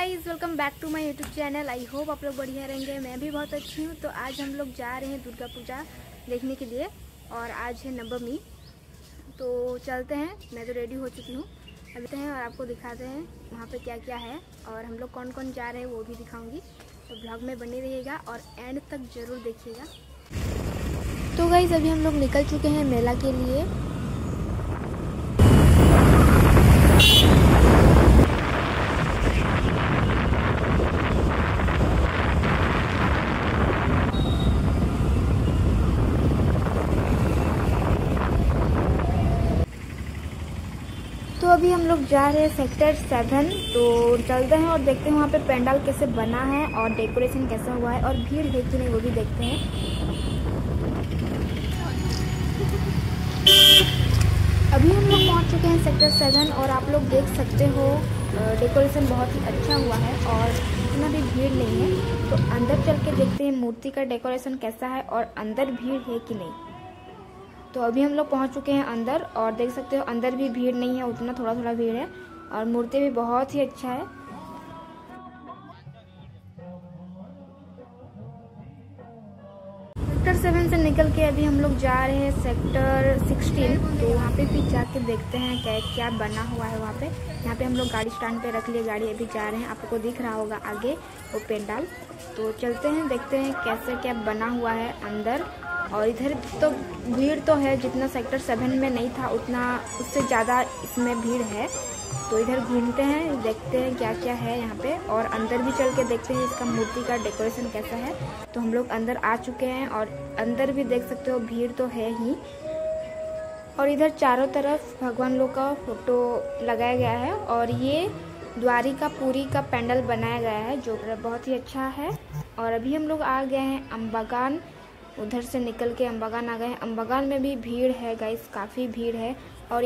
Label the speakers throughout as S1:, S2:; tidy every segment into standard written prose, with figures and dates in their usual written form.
S1: Guys welcome back to my YouTube channel. I hope आप लोग बढ़िया रहेंगे। मैं भी बहुत अच्छी हूँ। तो आज हम लोग जा रहे हैं दुर्गा पूजा देखने के लिए और आज है नवमी। तो चलते हैं, मैं तो रेडी हो चुकी हूँ। चलते हैं और आपको दिखाते हैं वहाँ पे क्या क्या है और हम लोग कौन कौन जा रहे हैं वो भी दिखाऊंगी। तो ब्लॉग में बने रहिएगा और एंड तक ज़रूर देखिएगा। तो गाइज अभी हम लोग निकल चुके हैं मेला के लिए। तो अभी हम लोग जा रहे हैं सेक्टर 7। तो चलते हैं और देखते हैं वहाँ पे पंडाल कैसे बना है और डेकोरेशन कैसा हुआ है और भीड़ है कि नहीं वो भी देखते हैं। अभी हम लोग पहुँच चुके हैं सेक्टर 7 और आप लोग देख सकते हो डेकोरेशन बहुत ही अच्छा हुआ है और इतना भी भीड़ नहीं है। तो अंदर चल के देखते हैं मूर्ति का डेकोरेशन कैसा है और अंदर भीड़ है कि नहीं। तो अभी हम लोग पहुंच चुके हैं अंदर और देख सकते हो अंदर भी भीड़ नहीं है, उतना थोड़ा थोड़ा भीड़ है और मूर्ति भी बहुत ही अच्छा है। सेक्टर 7 से निकल के अभी हम लोग जा रहे हैं सेक्टर 16। तो वहाँ पे भी जाके देखते हैं क्या क्या बना हुआ है वहाँ पे। यहाँ पे हम लोग गाड़ी स्टैंड पे रख लिए, गाड़ी अभी जा रहे हैं। आपको दिख रहा होगा आगे वो पंडाल। तो चलते हैं देखते हैं कैसे क्या बना हुआ है अंदर। और इधर तो भीड़ तो है, जितना सेक्टर 7 में नहीं था उतना उससे ज़्यादा इसमें भीड़ है। तो इधर घूमते हैं, देखते हैं क्या क्या है यहाँ पे और अंदर भी चल के देखते हैं इसका मूर्ति का डेकोरेशन कैसा है। तो हम लोग अंदर आ चुके हैं और अंदर भी देख सकते हो भीड़ तो है ही। और इधर चारों तरफ भगवान लोग का फोटो लगाया गया है और ये द्वारिकापुरी का पंडाल बनाया गया है जो बहुत ही अच्छा है। और अभी हम लोग आ गए हैं अम्बागान। उधर से निकल के अम्बागान आ गए हैं। अम्बागान में भी भीड़ है गाइस, काफ़ी भीड़ है। और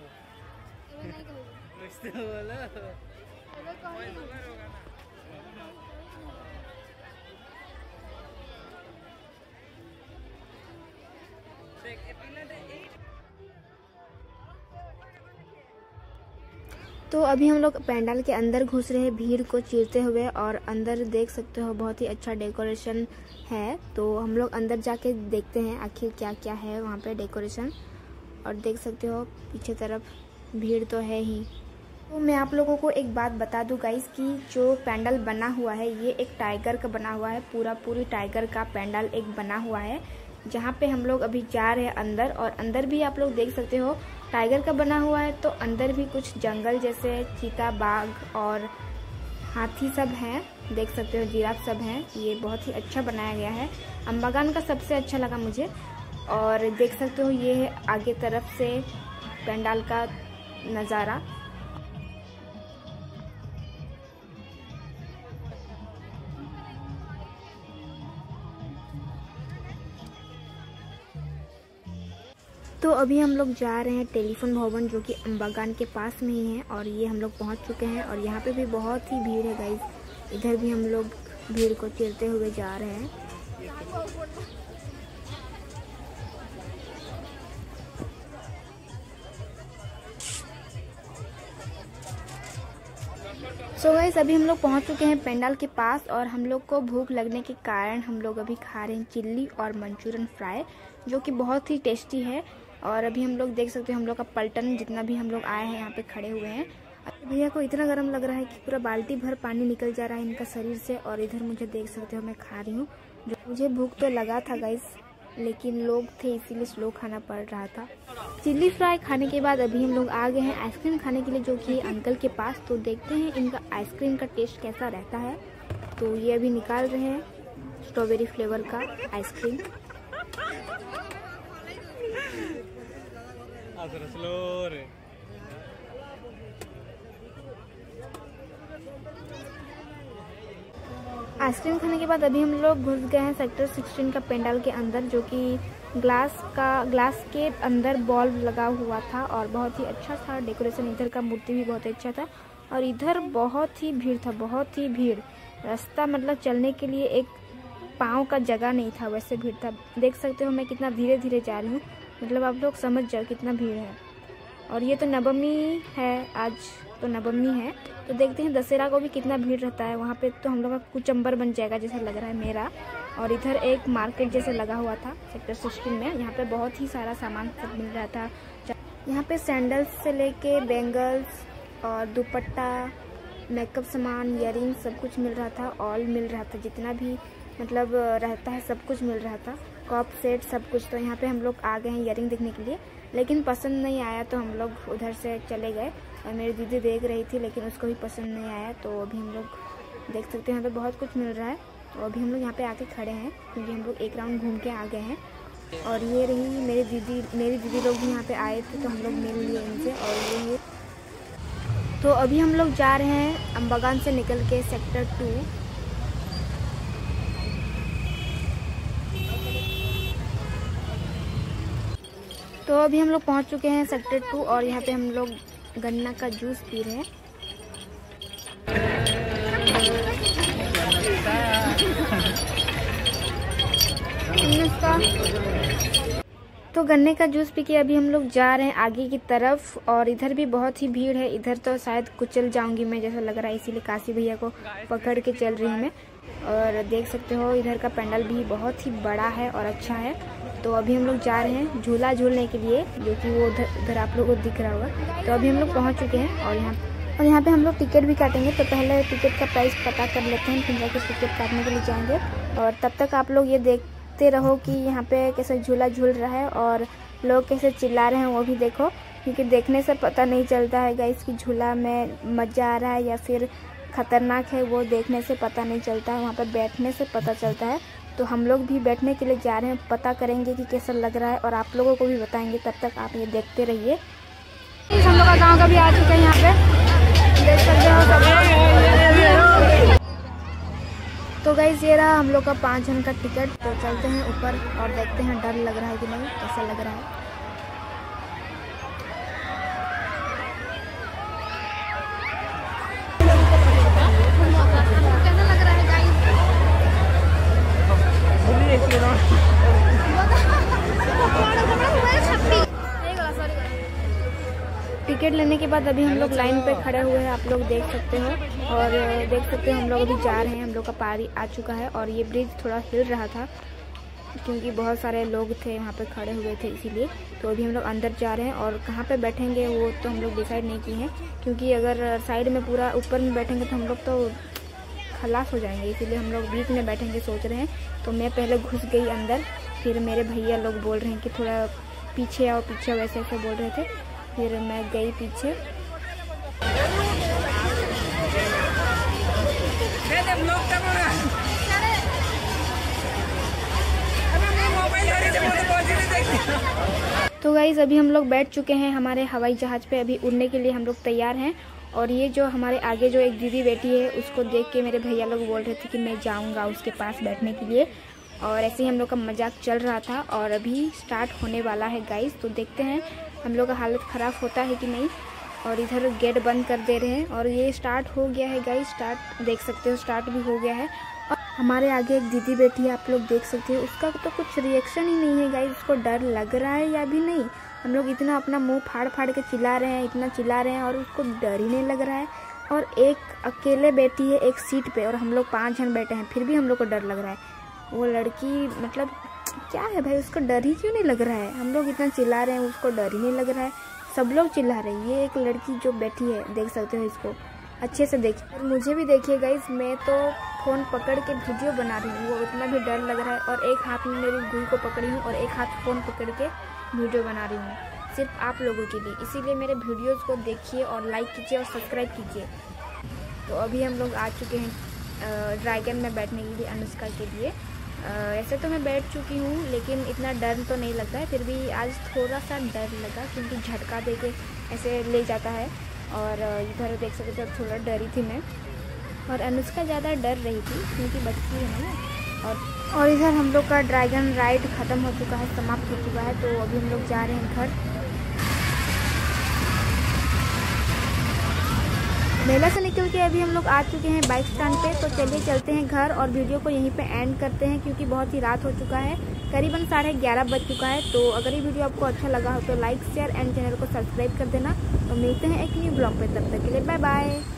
S1: तो अभी हम लोग पंडाल के अंदर घुस रहे हैं भीड़ को चीरते हुए और अंदर देख सकते हो बहुत ही अच्छा डेकोरेशन है। तो हम लोग अंदर जाके देखते हैं आखिर क्या क्या है वहाँ पे डेकोरेशन। और देख सकते हो पीछे तरफ भीड़ तो है ही। तो मैं आप लोगों को एक बात बता दूं गाइस कि जो पंडाल बना हुआ है ये एक टाइगर का बना हुआ है। पूरी टाइगर का पंडाल एक बना हुआ है जहाँ पे हम लोग अभी जा रहे हैं अंदर। और अंदर भी आप लोग देख सकते हो टाइगर का बना हुआ है। तो अंदर भी कुछ जंगल जैसे चीता, बाघ और हाथी सब हैं, देख सकते हो जिराफ सब हैं। ये बहुत ही अच्छा बनाया गया है। अम्बागान का सबसे अच्छा लगा मुझे। और देख सकते हो ये है आगे तरफ से पंडाल का नज़ारा। तो अभी हम लोग जा रहे हैं टेलीफोन भवन जो कि अम्बागान के पास में ही है। और ये हम लोग पहुंच चुके हैं और यहाँ पे भी बहुत ही भीड़ है गाइस। इधर भी हम लोग भीड़ को चीरते हुए जा रहे हैं। सो गाइस अभी हम लोग पहुंच चुके हैं पंडाल के पास और हम लोग को भूख लगने के कारण हम लोग अभी खा रहे हैं चिल्ली और मंचूरियन फ्राई जो कि बहुत ही टेस्टी है। और अभी हम लोग देख सकते हैं हम लोग का पलटन जितना भी हम लोग आए हैं यहाँ पे खड़े हुए हैं। भैया को इतना गर्म लग रहा है कि पूरा बाल्टी भर पानी निकल जा रहा है इनका शरीर से। और इधर मुझे देख सकते हो मैं खा रही हूँ। मुझे भूख तो लगा था गाइस, लेकिन लोग थे इसीलिए स्लो खाना पड़ रहा था। चिल्ली फ्राई खाने के बाद अभी हम लोग आ गए हैं आइसक्रीम खाने के लिए जो कि अंकल के पास। तो देखते हैं इनका आइसक्रीम का टेस्ट कैसा रहता है। तो ये अभी निकाल रहे हैं स्ट्रॉबेरी फ्लेवर का आइसक्रीम। आइसक्रीम खाने के बाद अभी हम लोग घुस गए हैं सेक्टर 16 का पंडाल के अंदर जो कि ग्लास के अंदर बॉल लगा हुआ था और बहुत ही अच्छा था डेकोरेशन। इधर का मूर्ति भी बहुत अच्छा था और इधर बहुत ही भीड़ था, बहुत ही भीड़। रास्ता मतलब चलने के लिए एक पाँव का जगह नहीं था, वैसे भीड़ था। देख सकते हो मैं कितना धीरे धीरे जा रही हूँ, मतलब आप लोग समझ जाओ कितना भीड़ है। और ये तो नवमी है आज, तो नवमी है, तो देखते हैं दशहरा को भी कितना भीड़ रहता है वहाँ पे। तो हम लोग का कुचंबर बन जाएगा जैसा लग रहा है मेरा। और इधर एक मार्केट जैसे लगा हुआ था सेक्टर 16 में, यहाँ पे बहुत ही सारा सामान सब मिल रहा था। यहाँ पे सैंडल्स से लेके बैंगल्स और दुपट्टा, मेकअप सामान, ईयरिंग सब कुछ मिल रहा था। ऑल मिल रहा था, जितना भी मतलब रहता है सब कुछ मिल रहा था। कप सेट सब कुछ। तो यहाँ पे हम लोग आ गए हैं ईयरिंग देखने के लिए, लेकिन पसंद नहीं आया तो हम लोग उधर से चले गए। और मेरी दीदी देख रही थी लेकिन उसको भी पसंद नहीं आया। तो अभी हम लोग देख सकते हैं यहाँ पे बहुत कुछ मिल रहा है। तो अभी हम लोग यहाँ पे आके खड़े हैं क्योंकि हम लोग एक राउंड घूम के आ गए हैं। और ये रही मेरी दीदी लोग भी यहाँ पे आए थे तो हम लोग मिल लिए इनसे। और ये तो अभी हम लोग जा रहे हैं अम्बागान से निकल के सेक्टर 2। तो अभी हम लोग पहुँच चुके हैं सेक्टर 2 और यहाँ पे हम लोग गन्ना का जूस पी रहे हैं। तो गन्ने का जूस पी के अभी हम लोग जा रहे हैं आगे की तरफ। और इधर भी बहुत ही भीड़ है, इधर तो शायद कुचल जाऊंगी मैं जैसा लग रहा है, इसीलिए काशी भैया को पकड़ के चल रही हूँ मैं। और देख सकते हो इधर का पंडाल भी बहुत ही बड़ा है और अच्छा है। तो अभी हम लोग जा रहे हैं झूला झूलने के लिए, जो कि वो उधर आप लोगों को दिख रहा होगा। तो अभी हम लोग पहुँच चुके हैं और यहाँ पे हम लोग टिकट भी काटेंगे। तो पहले टिकट का प्राइस पता कर लेते हैं, फिर जाके टिकट काटने के लिए जाएंगे। और तब तक आप लोग ये देखते रहो कि यहाँ पे कैसे झूला झूल रहा है और लोग कैसे चिल्ला रहे हैं वो भी देखो, क्योंकि देखने से पता नहीं चलता है गाइस कि झूला में मज़ा आ रहा है या फिर खतरनाक है। वो देखने से पता नहीं चलता है, वहाँ पर बैठने से पता चलता है। तो हम लोग भी बैठने के लिए जा रहे हैं, पता करेंगे कि कैसा लग रहा है और आप लोगों को भी बताएंगे। तब तक आप ये देखते रहिए। हम लोग का गाँव का भी आ चुका है, यहाँ पे देख सकते हो सब। तो गाइस ये रहा हम लोग का 5 जन का टिकट। तो चलते हैं ऊपर और देखते हैं डर लग रहा है कि नहीं, कैसा लग रहा है। टिकट लेने के बाद अभी हम लोग लाइन पे खड़े हुए हैं, आप लोग देख सकते हो। और देख सकते हो हम लोग अभी जा रहे हैं, हम लोग का पारी आ चुका है। और ये ब्रिज थोड़ा हिल रहा था क्योंकि बहुत सारे लोग थे वहाँ पे खड़े हुए थे, इसीलिए। तो अभी हम लोग अंदर जा रहे हैं और कहाँ पे बैठेंगे वो तो हम लोग डिसाइड नहीं किए हैं, क्योंकि अगर साइड में पूरा ऊपर में बैठेंगे तो हम लोग तो खलास हो जाएंगे, इसीलिए हम लोग बीच में बैठेंगे सोच रहे हैं। तो मैं पहले घुस गई अंदर, फिर मेरे भैया लोग बोल रहे हैं कि थोड़ा पीछे आओ पीछे, वैसे ऐसे बोल रहे थे। फिर मैं गई पीछे। तो गाइस अभी हम लोग बैठ चुके हैं हमारे हवाई जहाज पे, अभी उड़ने के लिए हम लोग तैयार हैं। और ये जो हमारे आगे जो एक दीदी बैठी है उसको देख के मेरे भैया लोग बोल रहे थे कि मैं जाऊंगा उसके पास बैठने के लिए। और ऐसे ही हम लोग का मजाक चल रहा था और अभी स्टार्ट होने वाला है गाइस। तो देखते हैं हम लोग का हालत ख़राब होता है कि नहीं। और इधर गेट बंद कर दे रहे हैं और ये स्टार्ट हो गया है गाइस। स्टार्ट देख सकते हो, स्टार्ट भी हो गया है। और हमारे आगे एक दीदी बैठी है, आप लोग देख सकते हो। उसका तो कुछ रिएक्शन ही नहीं है गाइस, उसको डर लग रहा है या भी नहीं। हम लोग इतना अपना मुंह फाड़ फाड़ के चिल्ला रहे हैं, इतना चिल्ला रहे हैं और उसको डर ही नहीं लग रहा है। और एक अकेले बैठी है एक सीट पे और हम लोग 5 जन बैठे हैं, फिर भी हम लोग को डर लग रहा है। वो लड़की मतलब क्या है भाई, उसको डर ही क्यों नहीं लग रहा है। हम लोग इतना चिल्ला रहे हैं, उसको डर ही नहीं लग रहा है। सब लोग चिल्ला रहे हैं। ये एक लड़की जो बैठी है, देख सकते हो, इसको अच्छे से देखिए। मुझे भी देखिए गाइस, मैं तो फ़ोन पकड़ के वीडियो बना रही हूँ, वो इतना भी डर लग रहा है। और एक हाथ में मेरी गुई को पकड़ी हूँ और एक हाथ फ़ोन पकड़ के वीडियो बना रही हूँ, सिर्फ आप लोगों के लिए। इसीलिए मेरे वीडियोज़ को देखिए और लाइक कीजिए और सब्सक्राइब कीजिए। तो अभी हम लोग आ चुके हैं ड्रैगन में बैठने के लिए, अनुष्का के लिए। ऐसे तो मैं बैठ चुकी हूँ लेकिन इतना डर तो नहीं लगता है, फिर भी आज थोड़ा सा डर लगा क्योंकि झटका दे के ऐसे ले जाता है। और इधर देख सकते हो थोड़ा डरी थी मैं, और अनुष्का ज़्यादा डर रही थी क्योंकि बच्ची है ना। और इधर हम लोग का ड्रैगन राइड ख़त्म हो चुका है, समाप्त हो चुका है। तो अभी हम लोग जा रहे हैं घर। मेला से निकल के अभी हम लोग आ चुके हैं बाइक स्टैंड पे। तो चलिए चलते हैं घर और वीडियो को यहीं पे एंड करते हैं, क्योंकि बहुत ही रात हो चुका है, करीबन 11:30 बज चुका है। तो अगर ये वीडियो आपको अच्छा लगा हो तो लाइक शेयर एंड चैनल को सब्सक्राइब कर देना। तो मिलते हैं एक न्यू ब्लॉग पे, तब तक के लिए बाय बाय।